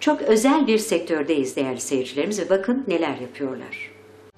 Çok özel bir sektördeyiz değerli seyircilerimiz ve bakın neler yapıyorlar.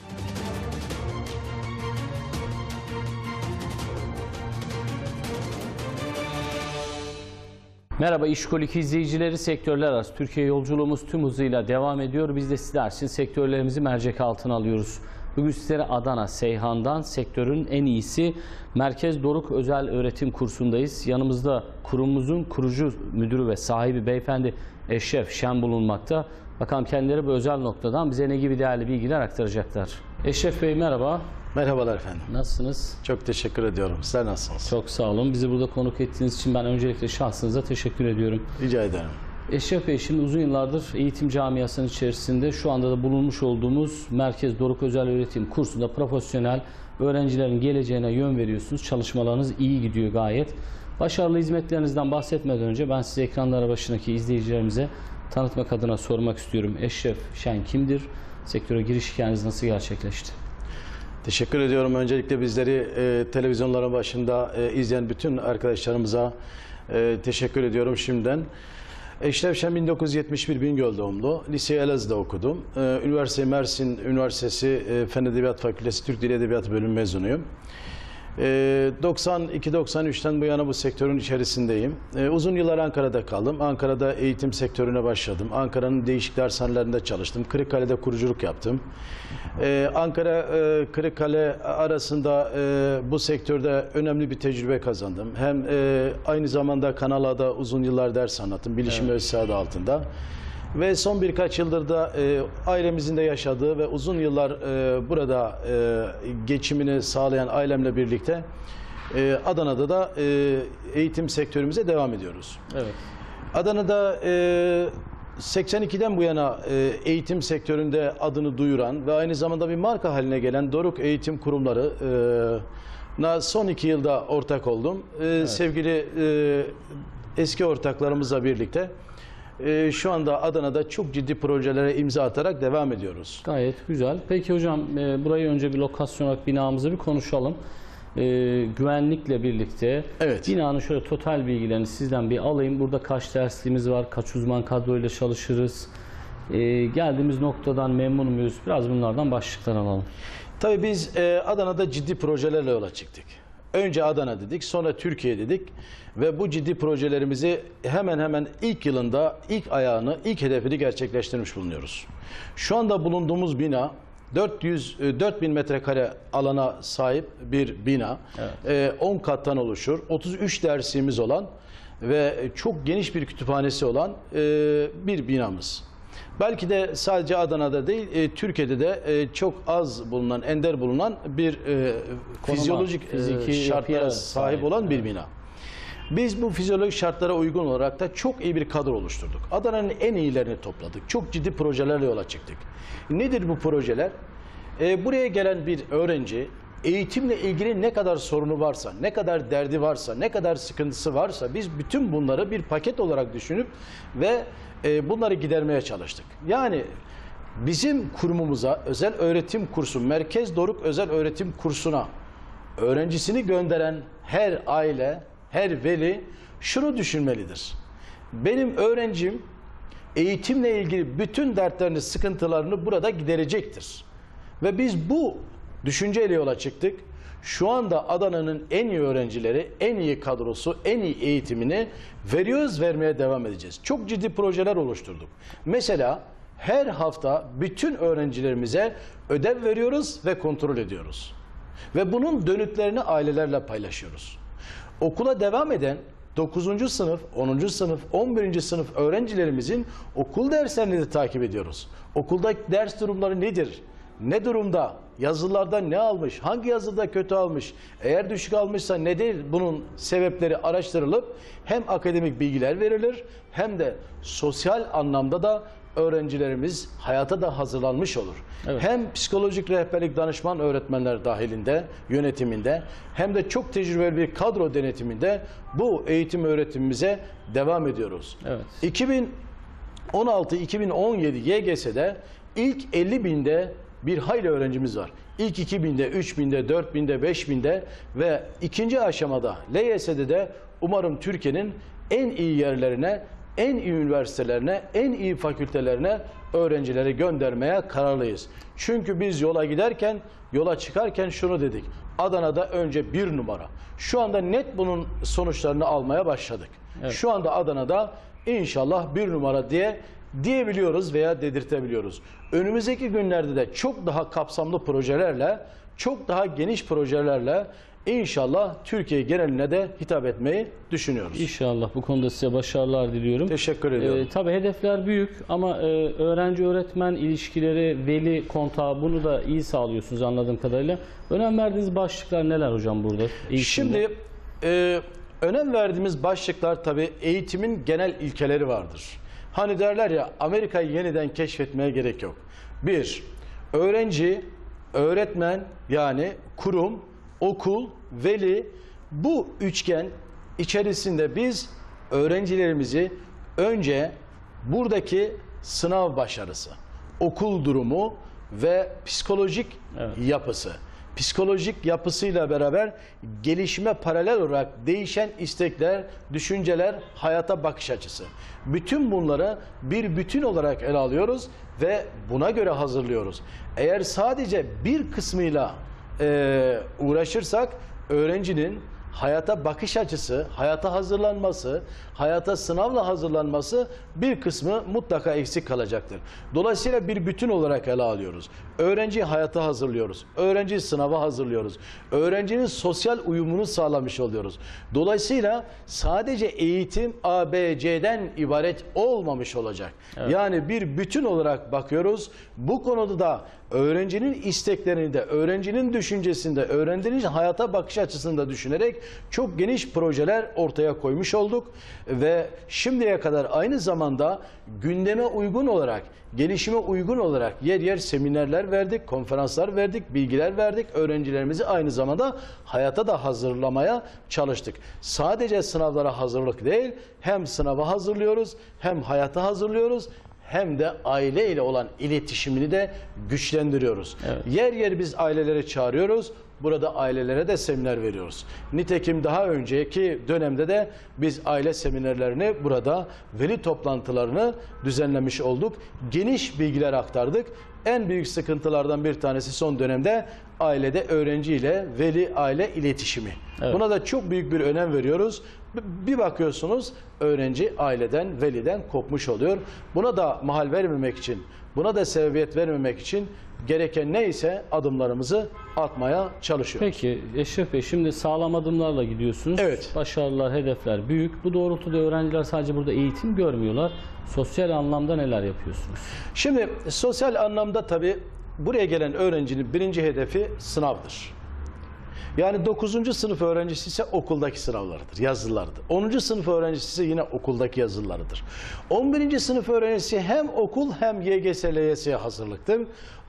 Merhaba İşkolik izleyicileri, sektörler arası Türkiye yolculuğumuz tüm hızıyla devam ediyor. Biz de sizler için sektörlerimizi mercek altına alıyoruz. Bugün sizlere Adana, Seyhan'dan sektörün en iyisi Merkez Doruk Özel Öğretim Kursu'ndayız. Yanımızda kurumumuzun kurucu müdürü ve sahibi beyefendi Eşref Şen bulunmakta. Bakalım kendileri bu özel noktadan bize ne gibi değerli bilgiler aktaracaklar. Eşref Bey merhaba. Merhabalar efendim. Nasılsınız? Çok teşekkür ediyorum. Sizler nasılsınız? Çok sağ olun. Bizi burada konuk ettiğiniz için ben öncelikle şahsınıza teşekkür ediyorum. Rica ederim. Eşref Bey, şimdi uzun yıllardır eğitim camiasının içerisinde şu anda da bulunmuş olduğumuz Merkez Doruk Özel Öğretim Kursu'nda profesyonel öğrencilerin geleceğine yön veriyorsunuz. Çalışmalarınız iyi gidiyor gayet. Başarılı hizmetlerinizden bahsetmeden önce ben size ekranlara başındaki izleyicilerimize tanıtmak adına sormak istiyorum. Eşref Şen kimdir? Sektöre giriş hikayeniz nasıl gerçekleşti? Teşekkür ediyorum. Öncelikle bizleri televizyonların başında izleyen bütün arkadaşlarımıza teşekkür ediyorum şimdiden. Eşref Şen 1971 Bingöl doğumlu. Liseyi Elazığ'da okudum. Üniversite Mersin Üniversitesi Fen Edebiyat Fakültesi Türk Dili Edebiyatı bölümü mezunuyum. 92-93'ten bu yana bu sektörün içerisindeyim. Uzun yıllar Ankara'da kaldım. Ankara'da eğitim sektörüne başladım. Ankara'nın değişik dershanelerinde çalıştım. Kırıkkale'de kuruculuk yaptım. Ankara, Kırıkkale arasında bu sektörde önemli bir tecrübe kazandım. Hem aynı zamanda Kanal A'da uzun yıllar ders anlattım. Bilişim Müessesesi adı altında. Ve son birkaç yıldır da ailemizin de yaşadığı ve uzun yıllar burada geçimini sağlayan ailemle birlikte Adana'da da eğitim sektörümüze devam ediyoruz. Evet. Adana'da 82'den bu yana eğitim sektöründe adını duyuran ve aynı zamanda bir marka haline gelen Doruk Eğitim Kurumları son 2 yılda ortak oldum. Evet. Sevgili eski ortaklarımızla birlikte şu anda Adana'da çok ciddi projelere imza atarak devam ediyoruz. Gayet güzel. Peki hocam, burayı önce bir lokasyon olarak binamızı bir konuşalım. Güvenlikle birlikte evet. Binanın şöyle total bilgilerini sizden bir alayım. Burada kaç dersliğimiz var, kaç uzman kadroyla çalışırız? Geldiğimiz noktadan memnun muyuz? Biraz bunlardan başlıklar alalım. Tabii biz Adana'da ciddi projelerle yola çıktık. Önce Adana dedik, sonra Türkiye dedik ve bu ciddi projelerimizi hemen hemen ilk yılında, ilk ayağını, ilk hedefini gerçekleştirmiş bulunuyoruz. Şu anda bulunduğumuz bina 4000 metrekare alana sahip bir bina. Evet. 10 kattan oluşur. 33 dersimiz olan ve çok geniş bir kütüphanesi olan bir binamız. Belki de sadece Adana'da değil, Türkiye'de de çok az bulunan, ender bulunan bir fizyolojik şartlara sahip olan bir bina. Biz bu fizyolojik şartlara uygun olarak da çok iyi bir kadro oluşturduk. Adana'nın en iyilerini topladık. Çok ciddi projelerle yola çıktık. Nedir bu projeler? Buraya gelen bir öğrenci eğitimle ilgili ne kadar sorunu varsa, ne kadar derdi varsa, ne kadar sıkıntısı varsa biz bütün bunları bir paket olarak düşünüp ve bunları gidermeye çalıştık. Yani bizim kurumumuza, özel öğretim kursu, Merkez Doruk Özel Öğretim Kursu'na öğrencisini gönderen her aile, her veli şunu düşünmelidir. Benim öğrencim eğitimle ilgili bütün dertlerini, sıkıntılarını burada giderecektir. Ve biz bu düşünceyle yola çıktık. Şu anda Adana'nın en iyi öğrencileri, en iyi kadrosu, en iyi eğitimini veriyoruz, vermeye devam edeceğiz. Çok ciddi projeler oluşturduk. Mesela her hafta bütün öğrencilerimize ödev veriyoruz ve kontrol ediyoruz. Ve bunun dönütlerini ailelerle paylaşıyoruz. Okula devam eden 9. sınıf, 10. sınıf, 11. sınıf öğrencilerimizin okul derslerini de takip ediyoruz. Okuldaki ders durumları nedir? Ne durumda? Yazılılardan ne almış? Hangi yazılıda kötü almış? Eğer düşük almışsa nedir? Bunun sebepleri araştırılıp hem akademik bilgiler verilir hem de sosyal anlamda da öğrencilerimiz hayata da hazırlanmış olur. Evet. Hem psikolojik rehberlik danışman öğretmenler dahilinde, yönetiminde hem de çok tecrübeli bir kadro denetiminde bu eğitim öğretimimize devam ediyoruz. Evet. 2016-2017 YGS'de ilk 50 binde bir hayli öğrencimiz var. İlk 2000'de, 3000'de, 4000'de, 5000'de ve ikinci aşamada LYS'de de umarım Türkiye'nin en iyi yerlerine en iyi üniversitelerine, en iyi fakültelerine öğrencileri göndermeye kararlıyız. Çünkü biz yola giderken, yola çıkarken şunu dedik. Adana'da önce 1 numara. Şu anda net bunun sonuçlarını almaya başladık. Evet. Şu anda Adana'da inşallah 1 numara diyebiliyoruz veya dedirtebiliyoruz. Önümüzdeki günlerde de çok daha kapsamlı projelerle, çok daha geniş projelerle İnşallah Türkiye geneline de hitap etmeyi düşünüyoruz. İnşallah, bu konuda size başarılar diliyorum. Teşekkür ediyorum. Tabii hedefler büyük ama öğrenci-öğretmen ilişkileri, veli kontağı, bunu da iyi sağlıyorsunuz anladığım kadarıyla. Önem verdiğiniz başlıklar neler hocam burada? Eğitimde? Şimdi önem verdiğimiz başlıklar tabii eğitimin genel ilkeleri vardır. Hani derler ya, Amerika'yı yeniden keşfetmeye gerek yok. Bir, öğrenci, öğretmen yani kurum, okul, veli, bu üçgen içerisinde biz öğrencilerimizi önce buradaki sınav başarısı, okul durumu ve psikolojik yapısı, psikolojik yapısıyla beraber gelişime paralel olarak değişen istekler, düşünceler, hayata bakış açısı. Bütün bunları bir bütün olarak ele alıyoruz ve buna göre hazırlıyoruz. Eğer sadece bir kısmıyla uğraşırsak öğrencinin hayata bakış açısı, hayata hazırlanması, hayata sınavla hazırlanması bir kısmı mutlaka eksik kalacaktır. Dolayısıyla bir bütün olarak ele alıyoruz. Öğrenciyi hayata hazırlıyoruz. Öğrenciyi sınava hazırlıyoruz. Öğrencinin sosyal uyumunu sağlamış oluyoruz. Dolayısıyla sadece eğitim A, B, C'den ibaret olmamış olacak. Evet. Yani bir bütün olarak bakıyoruz. Bu konuda da öğrencinin isteklerini de, öğrencinin düşüncesinde, öğrencinin hayata bakış açısında düşünerek çok geniş projeler ortaya koymuş olduk. Ve şimdiye kadar aynı zamanda gündeme uygun olarak, gelişime uygun olarak yer yer seminerler verdik, konferanslar verdik, bilgiler verdik. Öğrencilerimizi aynı zamanda hayata da hazırlamaya çalıştık. Sadece sınavlara hazırlık değil, hem sınava hazırlıyoruz, hem hayata hazırlıyoruz, hem de aileyle olan iletişimini de güçlendiriyoruz. Evet. Yer yer biz aileleri çağırıyoruz. Burada ailelere de seminer veriyoruz. Nitekim daha önceki dönemde de biz aile seminerlerini burada, veli toplantılarını düzenlemiş olduk. Geniş bilgiler aktardık. En büyük sıkıntılardan bir tanesi son dönemde ailede öğrenciyle veli aile iletişimi. Evet. Buna da çok büyük bir önem veriyoruz. Bir bakıyorsunuz öğrenci aileden, veliden kopmuş oluyor. Buna da mahal vermemek için, buna da sebebiyet vermemek için gereken neyse adımlarımızı atmaya çalışıyoruz. Peki Eşref Bey, şimdi sağlam adımlarla gidiyorsunuz. Evet. Başarılar, hedefler büyük. Bu doğrultuda öğrenciler sadece burada eğitim görmüyorlar. Sosyal anlamda neler yapıyorsunuz? Şimdi sosyal anlamda tabii buraya gelen öğrencinin birinci hedefi sınavdır. Yani 9. sınıf öğrencisi ise okuldaki sınavlarıdır, yazılılardır. 10. sınıf öğrencisi ise yine okuldaki yazılılarıdır. 11. sınıf öğrencisi hem okul hem YGS, LYS'ye hazırlıktır.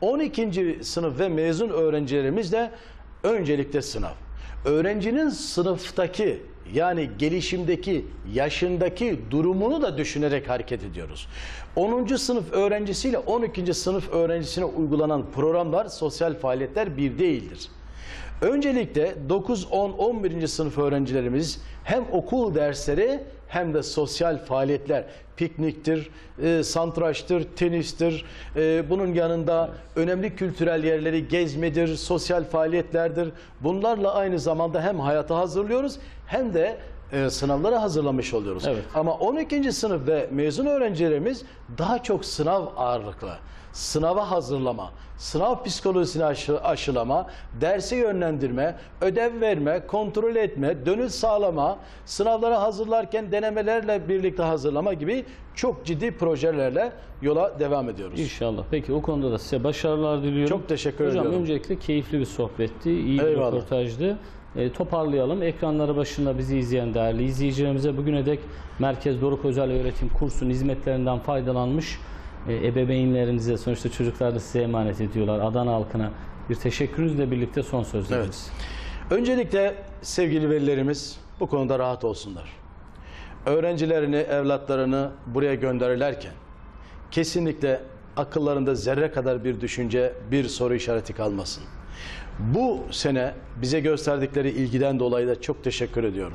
12. sınıf ve mezun öğrencilerimiz de öncelikle sınav. Öğrencinin sınıftaki, yani gelişimdeki, yaşındaki durumunu da düşünerek hareket ediyoruz. 10. sınıf öğrencisiyle 12. sınıf öğrencisine uygulanan programlar, sosyal faaliyetler bir değildir. Öncelikle 9, 10, 11. sınıf öğrencilerimiz hem okul dersleri hem de sosyal faaliyetler, pikniktir, satrançtır, tenistir, bunun yanında önemli kültürel yerleri gezmedir, sosyal faaliyetlerdir. Bunlarla aynı zamanda hem hayata hazırlıyoruz hem de sınavlara hazırlamış oluyoruz. Evet. Ama 12. sınıf ve mezun öğrencilerimiz daha çok sınav ağırlıklı. Sınava hazırlama, sınav psikolojisini aşılama, derse yönlendirme, ödev verme, kontrol etme, dönüş sağlama, sınavlara hazırlarken denemelerle birlikte hazırlama gibi çok ciddi projelerle yola devam ediyoruz. İnşallah. Peki o konuda da size başarılar diliyorum. Çok teşekkür ediyorum. Hocam öncelikle keyifli bir sohbetti, iyi bir röportajdı. Toparlayalım. Ekranları başında bizi izleyen değerli izleyicilerimize bugüne dek Merkez Doruk Özel Öğretim Kursu'nun hizmetlerinden faydalanmış ebeveynlerinize, sonuçta çocuklar da size emanet ediyorlar. Adana halkına bir teşekkürünüzle birlikte son sözleriniz. Evet. Öncelikle sevgili velilerimiz bu konuda rahat olsunlar. Öğrencilerini, evlatlarını buraya gönderirlerken kesinlikle akıllarında zerre kadar bir düşünce, bir soru işareti kalmasın. Bu sene bize gösterdikleri ilgiden dolayı da çok teşekkür ediyorum.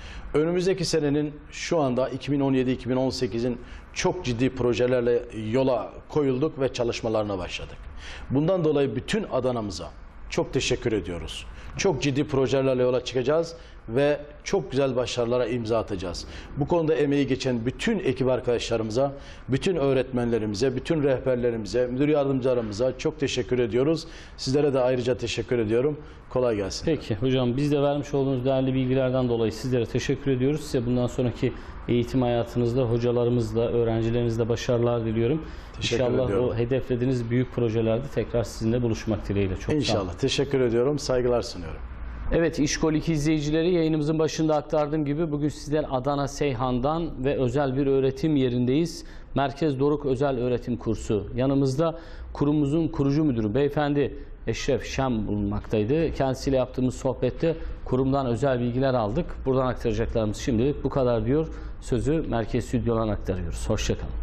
Önümüzdeki senenin şu anda 2017-2018'in çok ciddi projelerle yola koyulduk ve çalışmalarına başladık. Bundan dolayı bütün Adana'mıza çok teşekkür ediyoruz. Çok ciddi projelerle yola çıkacağız ve çok güzel başarılara imza atacağız. Bu konuda emeği geçen bütün ekip arkadaşlarımıza, bütün öğretmenlerimize, bütün rehberlerimize, müdür yardımcılarımıza çok teşekkür ediyoruz. Sizlere de ayrıca teşekkür ediyorum. Kolay gelsin. Peki hocam, biz de vermiş olduğunuz değerli bilgilerden dolayı sizlere teşekkür ediyoruz. Size bundan sonraki eğitim hayatınızda hocalarımızla, öğrencilerinizle başarılar diliyorum. Teşekkür İnşallah ediyorum. o hedeflediğiniz büyük projelerde tekrar sizinle buluşmak dileğiyle. Çok sağ olun. İnşallah. Teşekkür ediyorum. Saygılar sunuyorum. Evet, İşkol 2 izleyicileri, yayınımızın başında aktardığım gibi bugün sizler Adana Seyhan'dan ve özel bir öğretim yerindeyiz. Merkez Doruk Özel Öğretim Kursu. Yanımızda kurumumuzun kurucu müdürü beyefendi Eşref Şem bulunmaktaydı. Kendisiyle yaptığımız sohbette kurumdan özel bilgiler aldık. Buradan aktaracaklarımız şimdilik bu kadar diyor. Sözü merkez stüdyodan aktarıyoruz. Hoşça kalın.